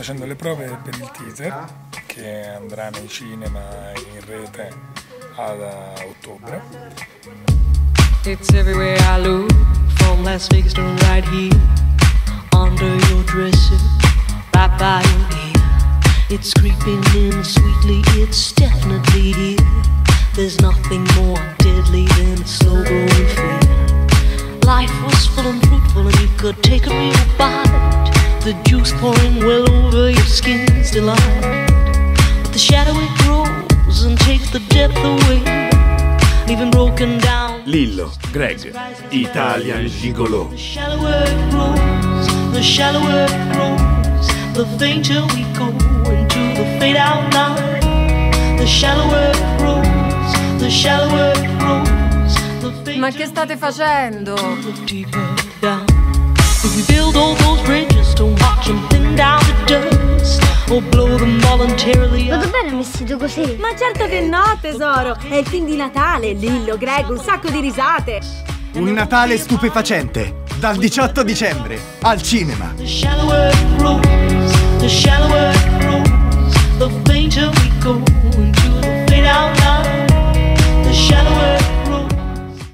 facendo le prove per il teaser che andrà nei cinema e in rete ad ottobre. It's everywhere I look, from Las Vegas to right here, under your dresser, right by your ear. It's creeping in sweetly, it's definitely here. There's nothing more deadly than a slow growing fear. Life was full and fruitful and you could take a real bite. The juice pouring well over your skin's delight. But the shadow it grows and takes the depth away, leaving broken down. Lillo, Greg, Italian Gigolo. The shallower it grows, the shallower it grows, the fainter we go into the fade out line. The shallower it grows, the shallower it grows, the fainter. Ma che state facendo? The deeper down. If we build all those bridges to watch them thin down to dust, or blow them voluntarily. Vado bene vestito così? Ma certo che no, tesoro. È il film di Natale, Lillo, Greg, un sacco di risate. Un Natale stupefacente, dal 18 dicembre, al cinema. The shallower it grows,